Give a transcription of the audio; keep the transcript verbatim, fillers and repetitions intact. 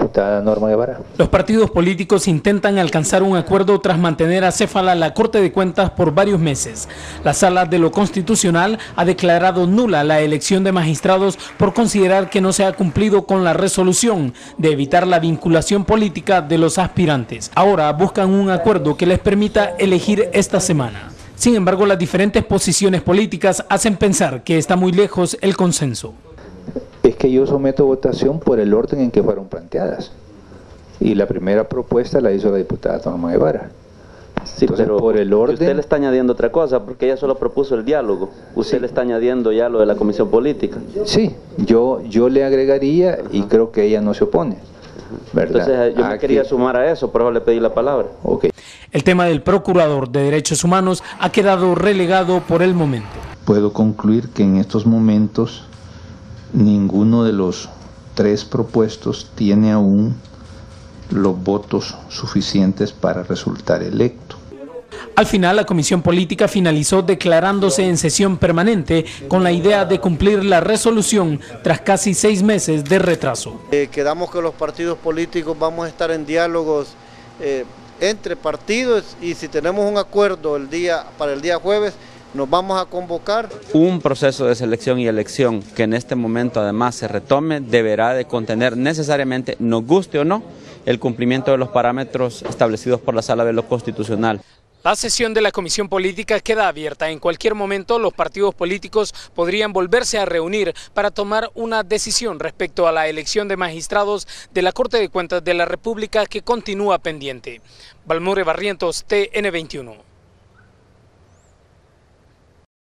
diputada Norma Guevara. Los partidos políticos intentan alcanzar un acuerdo tras mantener acéfala la Corte de Cuentas por varios meses. La Sala de lo Constitucional ha declarado nula la elección de magistrados por considerar que no se ha cumplido con la resolución de evitar la vinculación política de los aspirantes. Ahora buscan un acuerdo que les permita elegir esta semana. Sin embargo, las diferentes posiciones políticas hacen pensar que está muy lejos el consenso. Es que yo someto votación por el orden en que fueron planteadas. Y la primera propuesta la hizo la diputada Norma Guevara. Sí, Entonces, pero por el orden... usted le está añadiendo otra cosa, porque ella solo propuso el diálogo. Usted Sí. le está añadiendo ya lo de la comisión política. Sí, yo, yo le agregaría y creo que ella no se opone, ¿verdad? Entonces yo me Aquí. quería sumar a eso, por eso le pedí la palabra. Ok. El tema del Procurador de Derechos Humanos ha quedado relegado por el momento. Puedo concluir que en estos momentos ninguno de los tres propuestos tiene aún los votos suficientes para resultar electo. Al final, la Comisión Política finalizó declarándose en sesión permanente con la idea de cumplir la resolución tras casi seis meses de retraso. Eh, quedamos que los partidos políticos vamos a estar en diálogos eh, entre partidos y si tenemos un acuerdo el día, para el día jueves, nos vamos a convocar. Un proceso de selección y elección que en este momento además se retome deberá de contener necesariamente, nos guste o no, el cumplimiento de los parámetros establecidos por la Sala de lo Constitucional. La sesión de la Comisión Política queda abierta. En cualquier momento los partidos políticos podrían volverse a reunir para tomar una decisión respecto a la elección de magistrados de la Corte de Cuentas de la República que continúa pendiente. Balmore Barrientos, T N veintiuno.